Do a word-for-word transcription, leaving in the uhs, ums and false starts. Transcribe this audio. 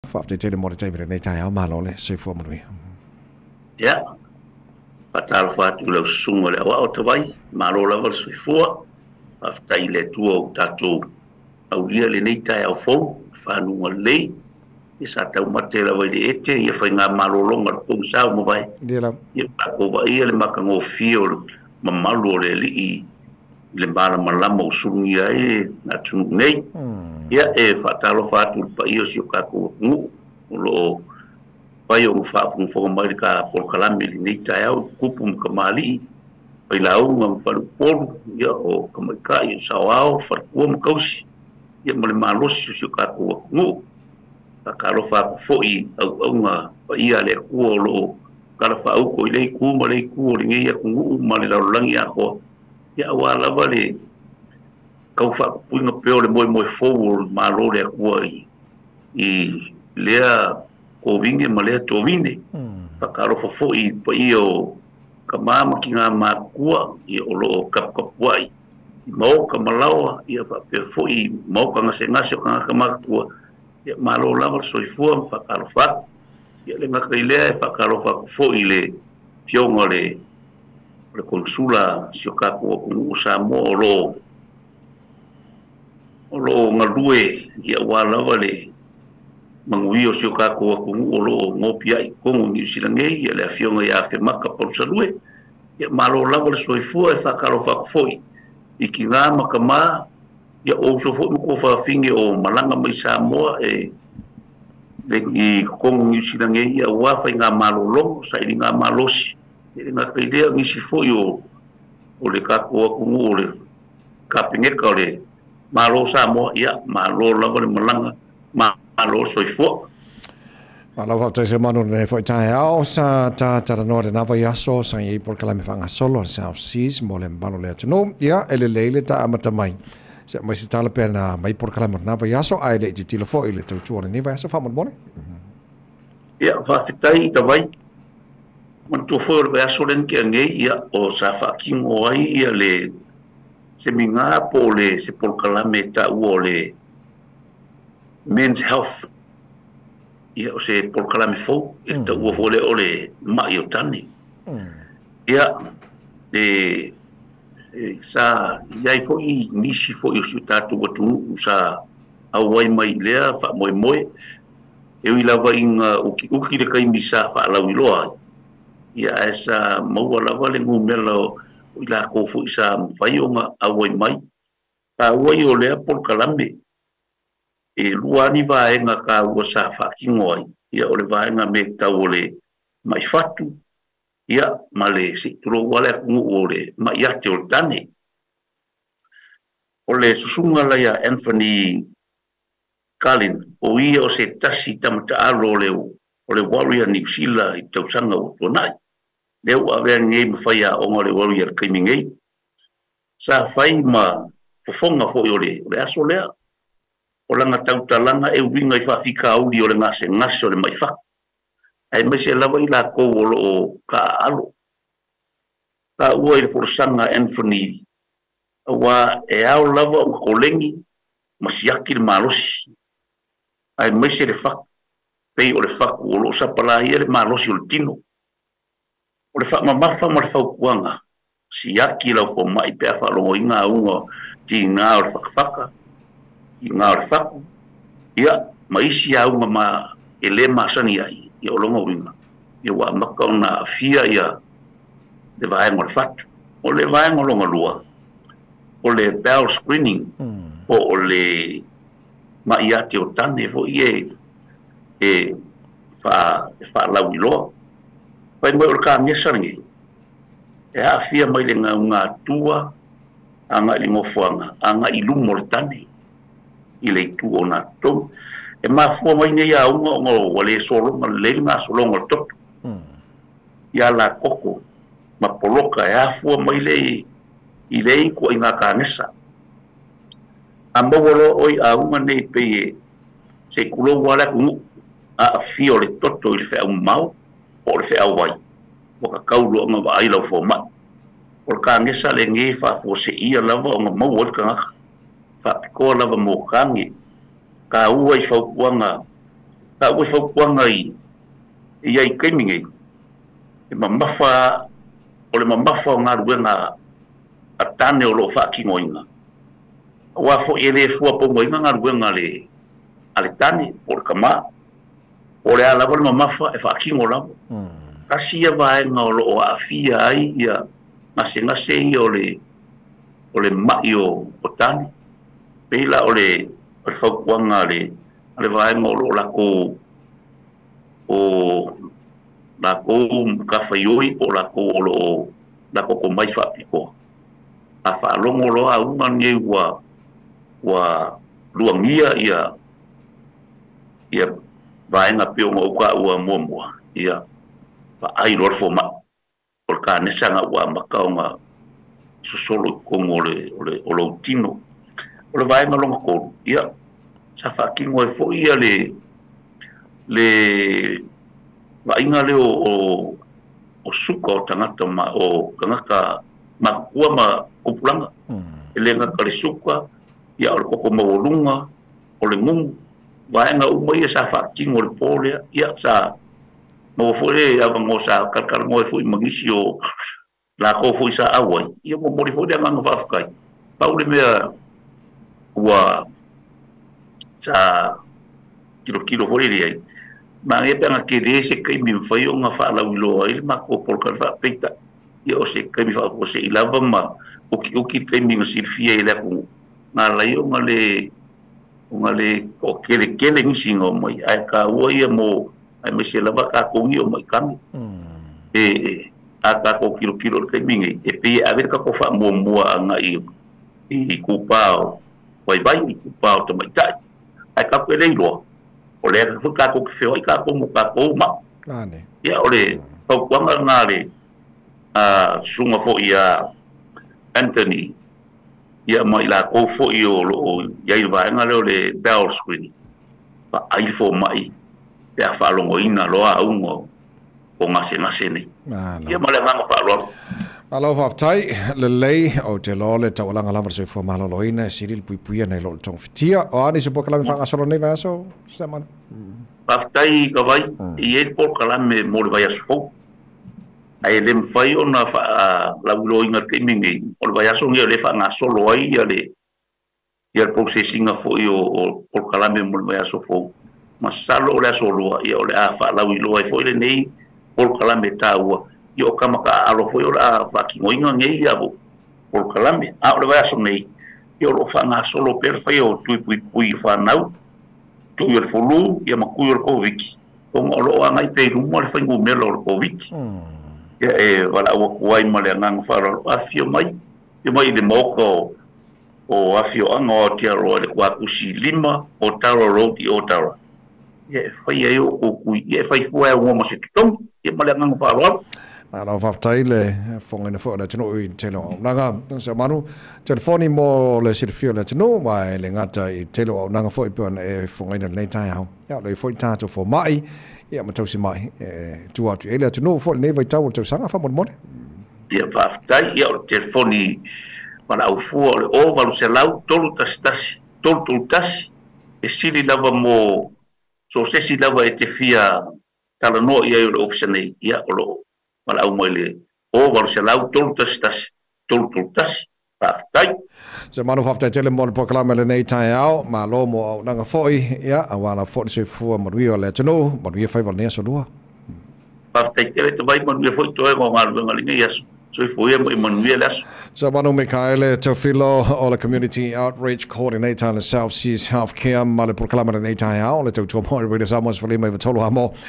whaafte te le mo te mere nei tai au malo le se fua manui. Ya, patal fatu le sungo le wa o te vai, malo lava se fua, whaaftai le tua o tatou au lia le nei tai au fau, whanunga lei, e sa tau mate la vai le ete, ia whai ngā malo longa le pong sao mo vai. Ia Ia pako vai ia le maka ngō fio ma malo le li i le mara malama o sungi ai na tunu nei. Ia e whatalo whatu pa iyo si o kako ngu, o lo pai o mwhaafunga whonga mai ka polkalame li nei tai au, kupu mka mali, pai la au ngam whalu polu, ia o kamaika i o sao au, whalukua mkausi, ia male malosi si o kako ngu, ka karo whaku fhoi au au ngā pa ia le kua o lo kara whaau ko i lei kua ma lei kua o ringi ia kungu ma le laulangi a koa. Ia awa lava le kau whaku puinga peo le moe moe fōu ma lo le kua i i lea kovinge ma lea tovine. Whakaro whafoi pa i o ka māma ki ngā mā kua i o lo kapkapuai. I mau ka malawa i a whapea fhoi mau ka ngase ngase o ka ngaka mā kua. Ia malo lava soifua ma whakaro whaku. Ia le ngaka i lea e whakaro whaku fhoi le fionga le le konsula si o kako o kungu Samoa o lo o lo ngalue ia walawa le mangui o si o kako o kungu o lo ngopia i kongo New Zealand ia le fionga ia fe maka por salue ia malo lava le soifua e whakaro whaku fhoi i ki ngā makama ia o so fo ko fa finge o malanga mai Samoa e le i kongo New Zealand ia wa fa ngā malolo sa i ngā malosi e ngā idea ngisi fo yo o le kako o kungu o le kapinge ka le malo Samoa ia malo lava le malanga malo soifua Malo whaafte Seumanu ne fo tai au sa ta tara no de nava yaso sa i por kala me fanga solo South Seas mo le mbano le atino ia ele leile ta amata mai se mai se tala pena mai por kala mo nava yaso ai le te telefo ile te tu ni va yaso fa mo bone ia fa fitai ta vai man tu fo le yaso len ke ngai ia o sa fa kingo ai ia le se minga po le se por kala me ta u le men's health ia o se por kala me fo e ta u fo le o le mai o tani ia le sa iai fo i nisi fo i o tatu watu sa awai mai lea fa moe moe e ui lava inga uki uki le kai misa fa lau iloa ia e sa maua lava le ngu mela o i la ko fo i sa mwhai o nga awai mai ka awai o lea por kalame e luani vaenga ka ua sa fa kingoai ia o le vaenga me tau o le mai fatu ia ma le se turo wale kungu o le ma ia te o tane. O le susunga la ia Anthony Kalin o ia o se tasi tamata alo le o le warrior New Zealand i tausanga o tonai. Leo avea ngei mawhai a onga le warrior kaimi ngei. Sa whai ma fofonga fo i o le, o le aso lea. O langa tautalanga e winga i whawhika auri o le ngase ngase o le mai whaka. Ai mai se lava i la kou o lo ka alo. Ka ua i le forsanga Anthony. Wa e ao lava o kolengi masiaki le malosi. Ai mai se le whak. Pei o le whak o lo sapalahi le malosi o le tino. O le whak mamafa ma le whaukuanga. Siaki lau fo mai pea whalongo i ngā unga ti ngā o le whakawhaka. I ngā o le whaku. Ia, ma isi a unga ma e le masani ai. Ia olonga winga. Ia wa maka o na fia ia le vaenga le fatu. O le vaenga longa lua. O le bell screening. Mm. O o le maiate o tane fo ie e fa fa lau iloa. Pai mai o le ka ngesa ringi. E a fia mai le ngā ngā tua anga i ngofuanga. Anga i lumo le tane. I le tu o na tomu. E mafua mai nei a unga o ngō wale solo, ma le ngā solo ngō totu. Ia la koko, ma poloka e afua mai le i le i kua i ngā kāngesa. A mawalo oi a unga nei pe e se kulo wale kungu a a fio le toto i le whea mau o le whea wai. Waka kaulu o ngā wa ailau fo mai. O le kāngesa le ngei wha fo se ia lava o ngā mau o le kangaka. Wha pikoa lava mō kāngi. Ka ua i whaupuanga ka ua whaukuanga i i ai kaimingi e mamafa o le mamafa o ngā ruenga a tane o loo whaakingoinga ua fo i le fua pongoinga ngā ruenga le a le tane o le kama o le alawa le mamafa e whaakingo lava kasi ia vaenga o loo a fia ai ia ngase ngase i o le o le mai o o tane peila o le o le whaukuanga le a le vaenga o loo lako o lako kawhaioi o lako o loo lako ko mai whaapiko a whaalongo loa a unga ngei wa wa luangia ia ia vaenga pionga uka ua mua mua ia pa ai lor fo ma por ka nesanga ua makaonga susolo kongo le ole olo tino ole vaenga longa ko ia sa fakingo e fo ia le le vainga le o o, o suka o tangata ma o kangaka ma kua ma kupulanga mm. ele nga kale suka ia o koko maulunga o le ngungu vaenga uma ia sa fakingo le pole ia sa mo fole ava mo sa kakar mo foi magisi o la ko foi sa awai ia mo mo foi nga nga fakai paule mea ua sa kilo kilo foi le ma ia pena que dese que me foi unha fala ulo ele ma ko por ka fa peita ia o se que me fa ko se ilava ma o ki o ki que me ngi fia ele ko na la yo ngale ngale o que le que le ngingo mai ai ka o ia mo ai me se lava ka ko ngi o mai kam e a ka ko kilo kilo que me ngi e pe a ver ka ko fa mo mo nga i i ku pao vai vai ku pao to mai tai ai ka ko le lo o le fu ka ko ke feo i ka ko mo ka ko ma ane ia o le ko kwanga ngale a sunga fo ia Anthony ia mai la ko fo i o lo ia i va ngale o le dial screen pa ai fo mai te a fa longo ina lo a ungo o ngase ngase ni ia male nga fa lo alo fa tai le lei o te lo le tawalanga lava se fo malo loina siril pui pui na lo tong fitia o ani se poka la fa solo nei va so Seumanu fa tai ka vai i e poka la me mo le vai aso ai le mfai ona fa la loinga ke mingi o vai aso ngi le fa nga solo ai ale ia processing fo o poka la me mo le vai aso fo ma salo le solo ia o le a fa la wi lo ai fo le nei poka la me taua yo kama ka alo foi ora fa ki ngoinga ngei abo por kalame a ora vai asomei yo lo fa nga solo per fa yo tu pui pui fa nau tu yo folu ya maku yo ko wiki o lo anga i pe ru mo le fa ngu melo ko wiki ya e wala o kuai mo le ngang fa ro afio mai e mai de moko o afio anga o tia ro le kwa kusi lima o taro road i o taro ya fa yo o ku ya fa fu e mo se tom e mo le ngang fa ro Ana fa tai le fonga na fo na tino i telo nanga Seumanu telefoni mo le sirfio le tino wa le ngata i telo nanga fo i pon e fonga na nei tai hau ya le fo ta to fo mai ia ma tausi mai e tu atu ele tino fo nei vai tau tau sanga fa mo mo ia fa tai ia o telefoni mana au fu o o valu se lau tolu tastasi tolu tolu tasi e sili lava mo so se si lava e te fia tala no ia o ofisane ia o wala au moile o war se lau tol tas tas tol tol tas tai Seumanu fa tele mo proclama le nei tai ao ma lo mo nanga foi ia awana fo se fu mo rio le tino mo rio fa valne so lua fa tai tele to vai mo rio foi to e mo ngal ngal ngai as so foi mo mo rio las Seumanu Mikaele Teofilo o le community outreach coordinator le South Seas Healthcare ma le proclama le nei tai ao le to to mo rio Samoa for le mai tolo amo